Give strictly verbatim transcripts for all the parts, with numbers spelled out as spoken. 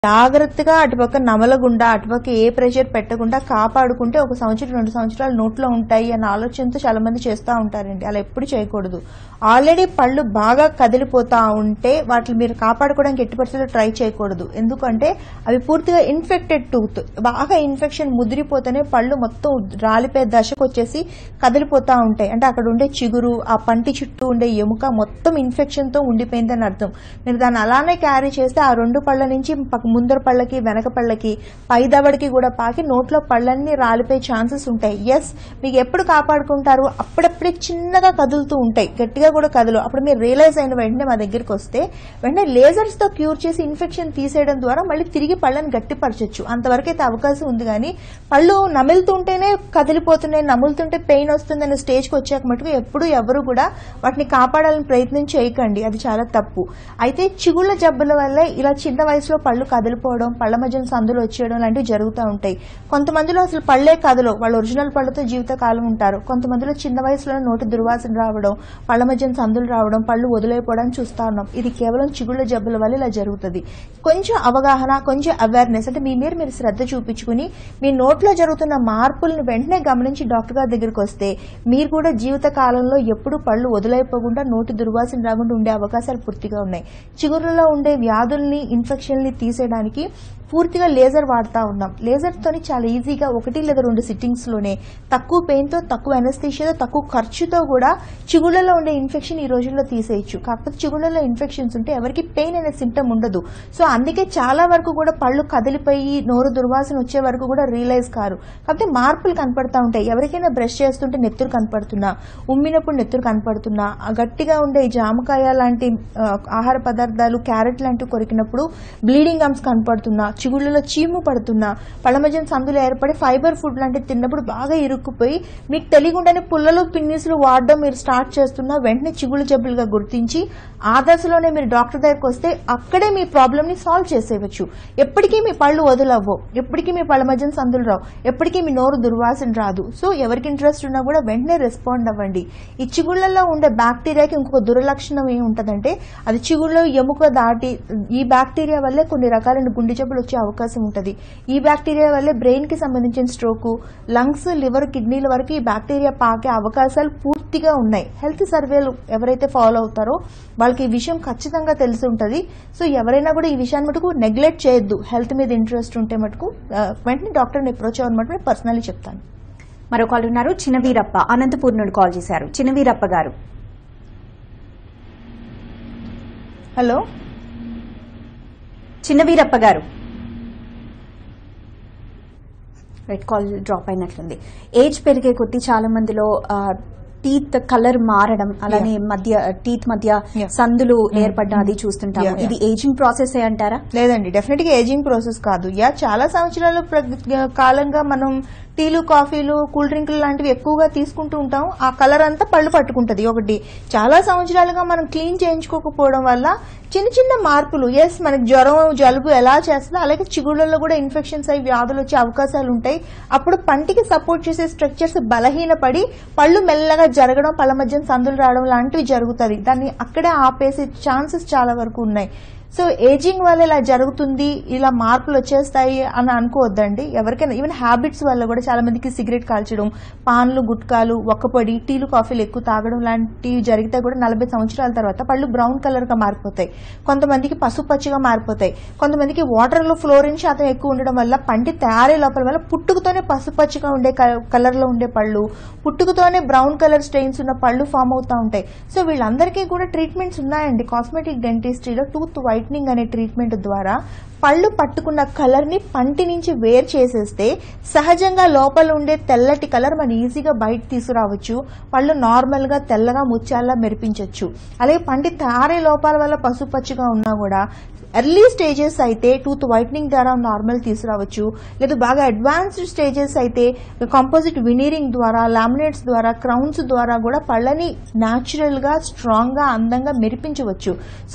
జాగ్రత్తగా అటుపక్క నమలగుండా అటుపక్క ఏ ప్రెషర్ పెట్టకుండా కాపాడుకుంటే ఒక సంవత్సరం రెండు సంవత్సరాలు నోట్లో ఉంటాయి అన్న ఆలోచనతో చాలా మంది చేస్తూ ఉంటారండి. అలా ఎప్పుడు చేయకూడదు. ఆల్రెడీ పళ్ళు బాగా కదిలిపోతా ఉంటే వాటిని మీరు కాపాడుకోవడానికి ఎట్టి పరిస్థితుల్లో ట్రై చేయకూడదు. ఎందుకంటే అవి పూర్తిగా ఇన్ఫెక్టెడ్ టూత్, బాగా ఇన్ఫెక్షన్ ముదిరిపోతేనే పళ్ళు మొత్తం రాలిపోయే దశకు వచ్చేసి కదిలిపోతా ఉంటాయి. అంటే అక్కడ ఉండే చిగురు, ఆ పంటి చుట్టూ ఉండే ఎముక మొత్తం ఇన్ఫెక్షన్ తో ఉండిపోయిందని అర్థం. మీరు దాన్ని అలానే క్యారీ చేస్తే ఆ రెండు పళ్ళ నుంచి ముందర పళ్ళకి వెనక పళ్ళకి పై దవడికి కూడా పాకి నోట్లో పళ్ళన్నీ రాలిపోయే ఛాన్సెస్ ఉంటాయి. ఎస్, మీకు ఎప్పుడు కాపాడుకుంటారు, అప్పుడప్పుడే చిన్నగా కదులుతూ ఉంటాయి, గట్టిగా కూడా కదలు. అప్పుడు మీరు రియలైజ్ అయిన వెంటనే మా దగ్గరికి వస్తే వెంటనే లేజర్స్ తో క్యూర్ చేసి ఇన్ఫెక్షన్ తీసేయడం ద్వారా మళ్ళీ తిరిగి పళ్ళని గట్టిపరచొచ్చు. అంతవరకు అయితే అవకాశం ఉంది. కానీ పళ్ళు నమిలుతుంటేనే కదిలిపోతున్నాయి, నములుతుంటే పెయిన్ వస్తుంది అనే స్టేజ్కి వచ్చాక మటుకు ఎప్పుడు ఎవరు కూడా వాటిని కాపాడాలని ప్రయత్నం చేయకండి. అది చాలా తప్పు. అయితే చిగుళ్ళ జబ్బుల వల్ల ఇలా చిన్న వయసులో పళ్ళు కదిలిపోవడం, పళ్ళ మధ్యన సందులు వచ్చేయడం లాంటివి జరుగుతూ ఉంటాయి. కొంతమందిలో అసలు పళ్లే కదలవు, వాళ్ళు ఒరిజినల్ పళ్ళతో జీవితకాలం ఉంటారు. కొంతమందిలో చిన్న వయసులో నోటి దుర్వాసన రావడం, పళ్ళ మధ్యన సందులు రావడం, పళ్ళు వదిలేయపోవడం చూస్తా ఉన్నాం. ఇది కేవలం చిగుళ్ళ జబ్బుల వల్ల ఇలా జరుగుతుంది. కొంచెం అవగాహన, కొంచెం అవేర్నెస్, అంటే మీ మీద మీరు శ్రద్ధ చూపించుకుని మీ నోట్లో జరుగుతున్న మార్పులను వెంటనే గమనించి డాక్టర్ గారి దగ్గరికి వస్తే మీరు కూడా జీవిత కాలంలో ఎప్పుడు పళ్ళు వదిలేయపోకుండా నోటి దుర్వాసన రాకుండా ఉండే అవకాశాలు పూర్తిగా ఉన్నాయి. చిగురులో ఉండే వ్యాధుల్ని, ఇన్ఫెక్షన్ని తీసేయడానికి పూర్తిగా లేజర్ వాడుతూ ఉన్నాం. లేజర్తోని చాలా ఈజీగా ఒకటి లేదా రెండు సిట్టింగ్స్ లోనే తక్కువ పెయిన్ తో, తక్కువ ఎనస్థీషియాతో, తక్కువ ఖర్చుతో కూడా చిగుళ్లలో ఉండే ఇన్ఫెక్షన్ ఈ రోజుల్లో తీసేయచ్చు. కాకపోతే చిగుళ్లలో ఇన్ఫెక్షన్స్ ఉంటే ఎవరికి పెయిన్ అనే సింటమ్ ఉండదు. సో అందుకే చాలా వరకు కూడా పళ్ళు కదిలిపోయి నోరు దుర్వాసన వచ్చే వరకు కూడా రియలైజ్ కారు. కాకపోతే మార్పులు కనపడతా ఉంటాయి. ఎవరికైనా బ్రష్ చేస్తుంటే నెత్తురు కనపడుతున్నా, ఉమ్మినప్పుడు నెత్తురు కనపడుతున్నా, గట్టిగా ఉండే జామకాయ లాంటి ఆహార పదార్థాలు, క్యారెట్ లాంటివి కొరికినప్పుడు బ్లీడింగ్ గమ్స్ కనపడుతున్నా, చిగుళ్ళలో చీము పడుతున్నా, పళ్ళ మధ్యన సందులు ఏర్పడి ఫైబర్ ఫుడ్ లాంటివి తిన్నప్పుడు బాగా ఇరుక్కుపోయి మీకు తెలియకుండానే పుల్లలు, పిన్నీసులు వాడడం మీరు స్టార్ట్ చేస్తున్నా వెంటనే చిగుళ్ళ జబ్బులుగా గుర్తించి ఆ దశలోనే మీరు డాక్టర్ దగ్గరకు వస్తే అక్కడే మీ ప్రాబ్లమ్ ని సాల్వ్ చేసేయచ్చు. ఎప్పటికీ మీ పళ్ళు వదులవ్వవు, ఎప్పటికీ మీ పళ్ళ మధ్యన సందులు రావు, ఎప్పటికీ మీ నోరు దుర్వాసన రాదు. సో ఎవరికి ఇంట్రెస్ట్ ఉన్నా కూడా వెంటనే రెస్పాండ్ అవ్వండి. ఈ చిగుళ్లలో ఉండే బ్యాక్టీరియాకి ఇంకొక దురలక్షణం ఏముంటదంటే అది చిగుళ్ళలో ఎముక దాటి ఈ బ్యాక్టీరియా వల్లే కొన్ని రకాలైన గుండె జబ్బులు వచ్చే అవకాశం ఉంటుంది. ఈ బ్యాక్టీరియా వల్లే బ్రెయిన్ కి సంబంధించిన స్ట్రోక్, లంగ్స్, లివర్, కిడ్నీల వరకు ఈ బ్యాక్టీరియా పాకే అవకాశాలు పూర్తిగా ఉన్నాయి. హెల్త్ సర్వేలు ఎవరైతే ఫాలో అవుతారో వాళ్ళకి ఈ విషయం ఖచ్చితంగా తెలిసి ఉంటుంది. సో ఎవరైనా కూడా ఈ విషయాన్ని మటుకు నెగ్లెక్ట్ చేయొద్దు. హెల్త్ మీద ఇంట్రెస్ట్ ఉంటే మటుకు వెంటనే డాక్టర్ని అప్రోచ్ అవ్వని మటుకు నేను పర్సనల్లీ చెప్తాను. మరో కాల్ ఉన్నారు, చిన్నవీరప్ప అనంతపూర్ నుండి కాల్ చేశారు. చిన్నవీరప్ప గారు, హలో. చిన్నవీరప్ప గారు, రైట్, కాల్ డ్రాప్ అయినట్లుంది. ఏజ్ పెరిగే కొద్దీ చాలా మందిలో టీత్ కలర్ మారడం, అలానే మధ్య టీత్ మధ్య సందులు ఏర్పడడం అది చూస్తుంటాము. ఇది ఏజింగ్ ప్రాసెస్ అంటారా? లేదండి, డెఫినెట్ గా ఏజింగ్ ప్రాసెస్ కాదు. యా చాలా సంవత్సరాల కాలంగా మనం టీలు, కాఫీలు, కూల్ డ్రింకులు లాంటివి ఎక్కువగా తీసుకుంటూ ఉంటాం. ఆ కలర్ అంతా పళ్ళు పట్టుకుంటది. ఒకటి, చాలా సంవత్సరాలుగా మనం క్లీన్ చేయించుకోకపోవడం వల్ల చిన్న చిన్న మార్పులు, ఎస్ మనకి జ్వరం, జలుబు ఎలా చేస్తుందో అలాగే చిగుళ్ళల్లో కూడా ఇన్ఫెక్షన్స్ అయ్యి వ్యాధులు వచ్చే అవకాశాలు ఉంటాయి. అప్పుడు పంటికి సపోర్ట్ చేసే స్ట్రక్చర్స్ బలహీనపడి పళ్ళు మెల్లగా జరగడం, పళ్ళ మధ్య సందులు రావడం లాంటివి జరుగుతుంది. దాన్ని అక్కడే ఆపేసే ఛాన్సెస్ చాలా వరకు ఉన్నాయి. సో ఏజింగ్ వల్ల ఇలా జరుగుతుంది, ఇలా మార్పులు వచ్చేస్తాయి అని అనుకోవద్దండి. ఎవరికైనా ఈవెన్ హ్యాబిట్స్ వల్ల కూడా చాలా మందికి సిగరెట్ కాల్చడం, పాన్లు, గుట్కాలు, ఒక్కపొడి, టీలు, కాఫీలు ఎక్కువ తాగడం లాంటివి జరిగితే కూడా నలభై సంవత్సరాల తర్వాత పళ్ళు బ్రౌన్ కలర్ గా మారిపోతాయి. కొంతమందికి పసుపచ్చిగా మారిపోతాయి. కొంతమందికి వాటర్ లో ఫ్లోరిన్ శాతం ఎక్కువ ఉండడం వల్ల పంటి తయారీ లోపల వల్ల పుట్టుకతోనే పసుపచ్చిగా ఉండే కలర్ లో ఉండే పళ్ళు, పుట్టుకతోనే బ్రౌన్ కలర్ స్టెయిన్స్ ఉన్న పళ్ళు ఫామ్ అవుతా ఉంటాయి. సో వీళ్ళందరికీ కూడా ట్రీట్మెంట్స్ ఉన్నాయండి. కాస్మెటిక్ డెంటిస్ట్రీలో టూత్ వైట్ అనే ట్రీట్మెంట్ ద్వారా పళ్ళు పట్టుకున్న కలర్ ని పంటి నుంచి వేరు చేసేస్తే సహజంగా లోపల ఉండే తెల్లటి కలర్ మనం ఈజీగా బయట తీసుకురావచ్చు. పళ్ళు నార్మల్ గా తెల్లగా ముత్యాల్లా మెరిపించవచ్చు. అలాగే పంటి తారే లోపాల వల్ల పసుపచ్చిగా ఉన్నా కూడా ఎర్లీ స్టేజెస్ అయితే టూత్ వైట్నింగ్ ద్వారా నార్మల్ తీసుకురావచ్చు. లేదా బాగా అడ్వాన్స్డ్ స్టేజెస్ అయితే కాంపోజిట్ వినీరింగ్ ద్వారా, లామినేట్స్ ద్వారా, క్రౌన్స్ ద్వారా కూడా పళ్ళని న్యాచురల్ గా, స్ట్రాంగ్ గా, అందంగా మెరిపించవచ్చు. సో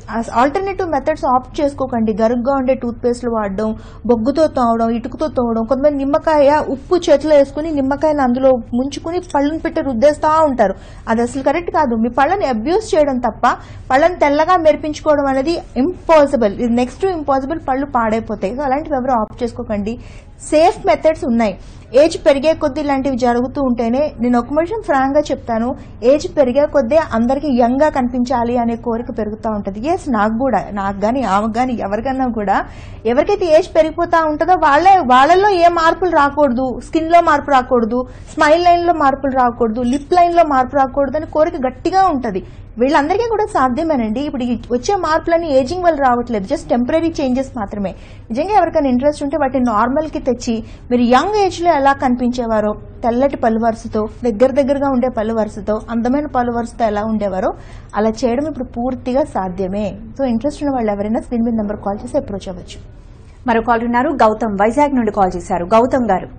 ఆల్టర్నేటివ్ మెథడ్స్ ఆప్ట్ చేసుకోకండి. గరుగ్గా ఉండే టూత్ పేస్ట్లు వాడడం, బొగ్గుతో తోవడం, ఇటుకతో తోవడం. కొంతమంది నిమ్మకాయ ఉప్పు చేతిలో వేసుకుని నిమ్మకాయని అందులో ముంచుకుని పళ్ళను పెట్టి రుద్దేస్తా ఉంటారు. అది అసలు కరెక్ట్ కాదు. మీ పళ్ళని అబ్యూస్ చేయడం తప్ప పళ్ళని తెల్లగా మెరిపించుకోవడం అనేది ఇంపాసిబుల్. ఇది నెక్స్ట్ ఇంపాసిబుల్. పళ్ళు పాడైపోతాయి. సో అలాంటివి ఎవరు ఆప్ట్ చేసుకోకండి. సేఫ్ మెథడ్స్ ఉన్నాయి. ఏజ్ పెరిగే కొద్దీ ఇలాంటివి జరుగుతూ ఉంటేనే, నేను ఒక విషయం ఫ్రాంక్ గా చెప్తాను, ఏజ్ పెరిగే కొద్దీ అందరికి యంగ్ గా కనిపించాలి అనే కోరిక పెరుగుతూ ఉంటది. ఎస్, నాకు కూడా, నాకు గానీ ఆమెకు గానీ ఎవరికన్నా కూడా ఎవరికైతే ఏజ్ పెరిగిపోతా ఉంటుందో వాళ్ళే వాళ్ళల్లో ఏ మార్పులు రాకూడదు, స్కిన్ లో మార్పు రాకూడదు, స్మైల్ లైన్ లో మార్పులు రాకూడదు, లిప్ లైన్ లో మార్పు రాకూడదు అని కోరిక గట్టిగా ఉంటది. వీళ్ళందరికీ కూడా సాధ్యమేనండి. ఇప్పుడు వచ్చే మార్పులన్నీ ఏజింగ్ వల్ల రావట్లేదు, జస్ట్ టెంపరీ చేంజెస్ మాత్రమే. నిజంగా ఎవరికైనా ఇంట్రెస్ట్ ఉంటే వాటిని నార్మల్ కి తెచ్చి మీరు యంగ్ ఏజ్ లో ఎలా కనిపించేవారో, తెల్లటి పళ్ళు వరుసతో, దగ్గర దగ్గరగా ఉండే పళ్ళు వరుసతో, అందమైన పళ్ళు వరుసతో ఎలా ఉండేవారో అలా చేయడం ఇప్పుడు పూర్తిగా సాధ్యమే. సో ఇంట్రెస్ట్ ఉన్న వాళ్ళు ఎవరైనా స్క్రీన్ మీద నెంబర్ కాల్ చేసి అప్రోచ్ అవ్వచ్చు. మరో కాల్ ఉన్నారు, గౌతమ్ వైజాగ్ నుండి కాల్ చేశారు. గౌతమ్ గారు,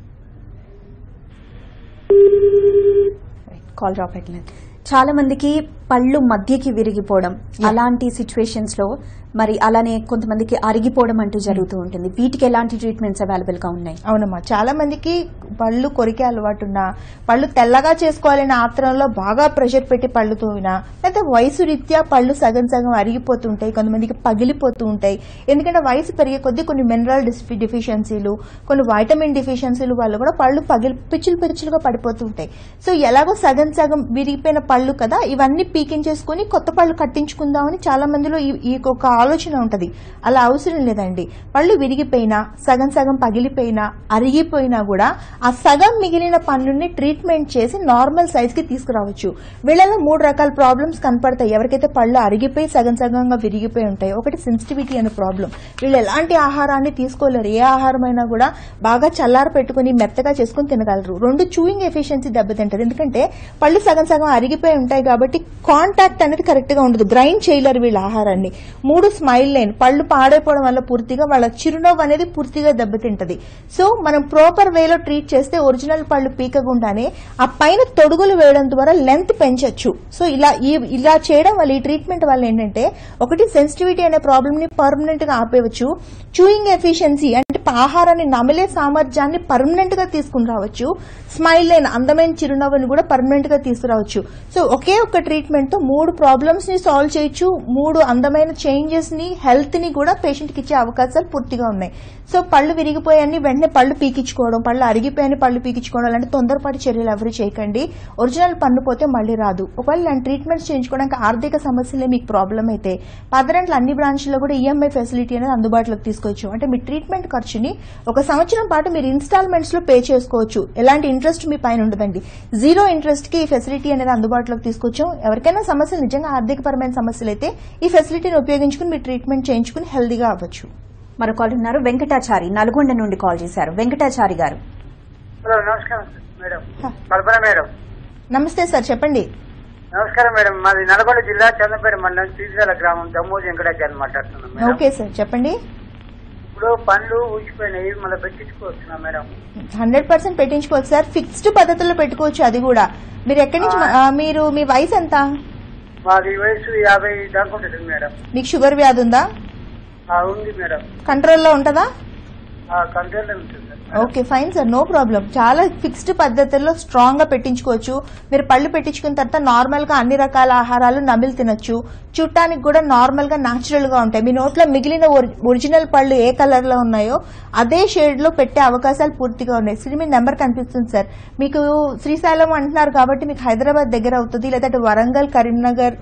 కాల్ డ్రాప్ అయిపోయింది. చాలా మందికి పళ్ళు మధ్యకి విరిగిపోవడం, అలాంటి సిచ్యువేషన్స్ లో మరి అలానే కొంతమందికి అరిగిపోవడం అంటూ జరుగుతూ ఉంటుంది. వీటికి ఎలాంటి ట్రీట్మెంట్స్ అవైలబుల్ గా ఉన్నాయి? అవునమ్మా, చాలా మందికి పళ్ళు కొరికే అలవాటు ఉన్నా, పళ్ళు తెల్లగా చేసుకోవాలనే ఆత్రంలో బాగా ప్రెషర్ పెట్టి పళ్ళు తోవినా, లేకపోతే వయసు రీత్యా పళ్ళు సగం సగం అరిగిపోతుంటాయి, కొంతమందికి పగిలిపోతూ ఉంటాయి. ఎందుకంటే వయసు పెరిగే కొద్దీ కొన్ని మినరల్ డిఫిషియన్సీలు, కొన్ని వైటమిన్ డిఫిషియన్సీలు వల్ల కూడా పళ్ళు పగిలి పిచ్చులు పిచ్చులుగా పడిపోతూ ఉంటాయి. సో ఎలాగో సగం సగం విరిగిపోయిన పళ్ళు కదా, ఇవన్నీ పీకించేసుకుని కొత్త పళ్ళు కట్టించుకుందామని చాలా మందిలో ఈ ఒక ఆలోచన ఉంటది. అలా అవసరం లేదండి. పళ్ళు విరిగిపోయినా, సగం సగం పగిలిపోయినా, అరిగిపోయినా కూడా ఆ సగం మిగిలిన పన్నుని ట్రీట్మెంట్ చేసి నార్మల్ సైజ్ కి తీసుకురావచ్చు. వీళ్ళలో మూడు రకాల ప్రాబ్లమ్స్ కనపడతాయి. ఎవరికైతే పళ్ళు అరిగిపోయి సగం సగంగా విరిగిపోయి ఉంటాయి. ఒకటి సెన్సిటివిటీ అనే ప్రాబ్లం. వీళ్ళు ఎలాంటి ఆహారాన్ని తీసుకోలేరు. ఏ ఆహారం అయినా కూడా బాగా చల్లార పెట్టుకుని మెత్తగా చేసుకుని తినగలరు. రెండు, చూయింగ్ ఎఫిషియన్సీ దెబ్బతింటది. ఎందుకంటే పళ్ళు సగం సగం అరిగిపోయి ఉంటాయి కాబట్టి కాంటాక్ట్ అనేది కరెక్ట్ గా ఉండదు, గ్రైండ్ చేయలేరు వీళ్ళ ఆహారాన్ని. మూడు, స్మైల్ లైన్. పళ్ళు పాడైపోవడం వల్ల పూర్తిగా వాళ్ళ చిరునవ్వు అనేది పూర్తిగా దెబ్బతింటది. సో మనం ప్రాపర్ వేలో ట్రీట్ చేస్తే ఒరిజినల్ పళ్ళు పీకకుండానే ఆ పైన తొడుగులు వేయడం ద్వారా లెంత్ పెంచొచ్చు. సో ఇలా ఇలా చేయడం వల్ల, ఈ ట్రీట్మెంట్ వల్ల ఏంటంటే, ఒకటి సెన్సిటివిటీ అనే ప్రాబ్లమ్ ని పర్మనెంట్ గా ఆపేయచ్చు. చూయింగ్ ఎఫిషియన్సీ అంటే ఆహారాన్ని నమిలే సామర్థ్యాన్ని పర్మనెంట్ గా తీసుకుని రావచ్చు. స్మైల్ లైన్, అందమైన చిరునవ్వుని కూడా పర్మనెంట్ గా తీసుకురావచ్చు. సో ఒకే ఒక్క ట్రీట్మెంట్ తో మూడు ప్రాబ్లమ్స్ ని సాల్వ్ చేయొచ్చు. మూడు అందమైన చేంజెస్ ని, హెల్త్ ని కూడా పేషెంట్ కి ఇచ్చే అవకాశాలు పూర్తిగా ఉన్నాయి. సో పళ్ళు విరిగిపోయాన్ని వెంటనే పళ్ళు పీకించుకోవడం, పళ్ళు అరిగిపోయాన్ని పళ్ళు పీకించుకోవడం అలాంటి తొందరపాటు చర్యలు ఎవరు చేయకండి. ఒరిజినల్ పన్ను పోతే మళ్ళీ రాదు. ఒకవేళ ఇలాంటి ట్రీట్మెంట్స్ చేయించుకోవడానికి ఆర్థిక సమస్యలే మీకు ప్రాబ్లం అయితే పార్థ డెంటల్ అన్ని బ్రాంచ్ల్లో కూడా ఈఎంఐ ఫెసిలిటీ అనేది అందుబాటులోకి తీసుకోవచ్చు. అంటే మీ ట్రీట్మెంట్ ఖర్చుని ఒక సంవత్సరం పాటు మీరు ఇన్స్టాల్మెంట్స్ లో పే చేసుకోవచ్చు. ఎలాంటి ఇంట్రెస్ట్ మీ పైన ఉండదండి. జీరో ఇంట్రెస్ట్ కి ఈ ఫెసిలిటీ అనేది అందుబాటులోకి తీసుకొచ్చాం. ఎవరికైనా సమస్యలు, నిజంగా ఆర్థికపరమైన సమస్యలు అయితే ఈ ఫెసిలిటీని ఉపయోగించుకుని మీరు ట్రీట్మెంట్ చేయించుకుని హెల్దీగా అవ్వచ్చు. మరో కాల్ ఉన్నారు, వెంకటాచారి నల్గొండ నుండి కాల్ చేశారు. వెంకటాచారి గారు, హలో, నమస్కారం మేడం. కల్పన మేడం. నమస్తే సార్, చెప్పండి. నమస్కారం మేడం. మాది నల్గొండ జిల్లా చంద్రపేట మండలం తీర్థాల గ్రామం దమ్మోజి వెంకటాచారి మాట్లాడుతున్నాం మేడం. ఓకే సార్, చెప్పండి. ఇప్పుడు పనులు ఊసిపోయినాయి, మళ్ళీ పెట్టించుకోవచ్చున్నా మేడం? హండ్రెడ్ పర్సెంట్ పెట్టించుకోవచ్చు సార్. ఫిక్స్డ్ పద్ధతిలో పెట్టుకోవచ్చు. అది కూడా మీరు ఎక్కడి నుంచి, మీరు మీ వయసు ఎంత? మాది వయసు యాభై దాకా ఉంటుంది మేడం. మీకు షుగర్ వ్యాధి ఉందా? ఉంది మేడం. కంట్రోల్లో ఉంటుందా? కంట్రోల్లో ఉంటుంది. Okay, fine sir, no problem. చాలా ఫిక్స్డ్ పద్ధతుల్లో స్ట్రాంగ్ గా పెట్టించుకోవచ్చు. మీరు పళ్ళు పెట్టించుకున్న తర్వాత నార్మల్ గా అన్ని రకాల ఆహారాలు నమిలి తినొచ్చు. చూడటానికి కూడా నార్మల్ గా నాచురల్ గా ఉంటాయి. మీ నోట్లో మిగిలిన ఒరిజినల్ పళ్ళు ఏ కలర్ లో ఉన్నాయో అదే షేడ్ లో పెట్టే అవకాశాలు పూర్తిగా ఉన్నాయి. స్క్రీన్ మీద నెంబర్ కనిపిస్తుంది సార్. మీకు శ్రీశైలం అంటున్నారు కాబట్టి మీకు హైదరాబాద్ దగ్గర అవుతుంది, లేదంటే వరంగల్, కరీంనగర్,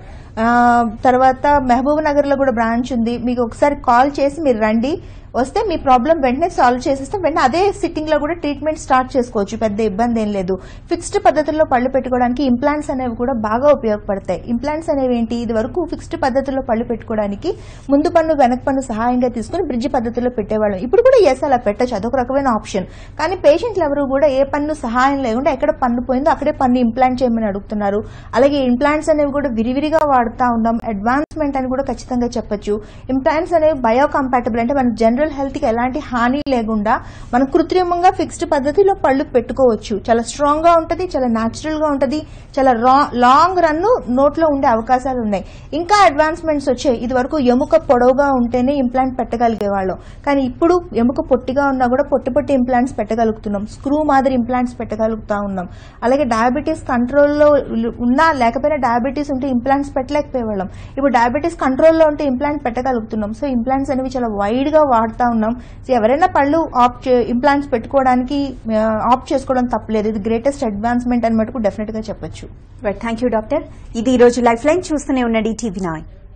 తర్వాత మహబూబ్ నగర్ లో కూడా బ్రాంచ్ ఉంది. మీకు ఒకసారి కాల్ చేసి మీరు రండి. వస్తే మీ ప్రాబ్లం వెంటనే సాల్వ్ చేసేస్తాం. వెంటనే అదే సిట్టింగ్ లో కూడా ట్రీట్మెంట్ స్టార్ట్ చేసుకోవచ్చు. పెద్ద ఇబ్బంది ఏం లేదు. ఫిక్స్డ్ పద్ధతుల్లో పళ్ళు పెట్టుకోవడానికి ఇంప్లాంట్స్ అనేవి కూడా బాగా ఉపయోగపడతాయి. ఇంప్లాంట్స్ అనేవి ఏంటి, ఇది వరకు ఫిక్స్డ్ పద్ధతుల్లో పళ్ళు పెట్టుకోవడానికి ముందు పన్ను వెనక పన్ను సహాయంగా తీసుకుని బ్రిడ్జ్ పద్ధతిలో పెట్టేవాళ్ళం. ఇప్పుడు కూడా ఎస్, అలా పెట్టచ్చు, అదొక రకమైన ఆప్షన్. కానీ పేషెంట్లు ఎవరు కూడా ఏ పన్ను సహాయం లేకుండా ఎక్కడ పన్ను పోయిందో అక్కడే పన్ను ఇంప్లాంట్ చేయమని అడుగుతున్నారు. అలాగే ఇంప్లాంట్స్ అనేవి కూడా విరివిరిగా వాడుతున్నారు. పడతా ఉన్నాం. అడ్వాన్స్మెంట్ అని కూడా ఖచ్చితంగా చెప్పొచ్చు. ఇంప్లాంట్స్ అనేవి బయో కంపాటబుల్, అంటే మన జనరల్ హెల్త్ కి ఎలాంటి హాని లేకుండా మనం కృత్రిమంగా ఫిక్స్డ్ పద్ధతిలో పళ్ళు పెట్టుకోవచ్చు. చాలా స్ట్రాంగ్ గా ఉంటది, చాలా న్యాచురల్ గా ఉంటది, చాలా లాంగ్ రన్ నోట్లో ఉండే అవకాశాలు ఉన్నాయి. ఇంకా అడ్వాన్స్మెంట్స్ వచ్చాయి. ఇది వరకు ఎముక పొడవుగా ఉంటేనే ఇంప్లాంట్ పెట్టగలిగే వాళ్ళం, కానీ ఇప్పుడు ఎముక పొట్టిగా ఉన్నా కూడా పొట్టి పొట్టి ఇంప్లాంట్స్ పెట్టగలుగుతున్నాం. స్క్రూ మాదిరి ఇంప్లాంట్స్ పెట్టగలుగుతా ఉన్నాం. అలాగే డయాబెటీస్ కంట్రోల్లో ఉన్నా లేకపోయినా డయాబెటీస్ ఉంటే ఇంప్లాంట్స్ పెట్టలేకపోయేవాళ్ళం. ఇప్పుడు డయాబెటీస్ కంట్రోల్లో ఉంటే ఇంప్లాంట్ పెట్టగలుగుతున్నాం. సో ఇంప్లాంట్స్ అనేవి చాలా వైడ్ గా వాడుతా ఉన్నాం. సో ఎవరైనా పళ్ళు ఆప్ట్ ఇంప్లాంట్స్ పెట్టుకోవడానికి ఆప్ట్ చేసుకోవడం తప్పలేదు. ఇది గ్రేటెస్ట్ అడ్వాన్స్మెంట్ అని మటుకు డెఫినెట్ గా చెప్పొచ్చు. Right, thank you doctor. ఇది ఈ రోజు లైఫ్ లైన్. చూస్తూనే ఉండండి టీవీ నైన్.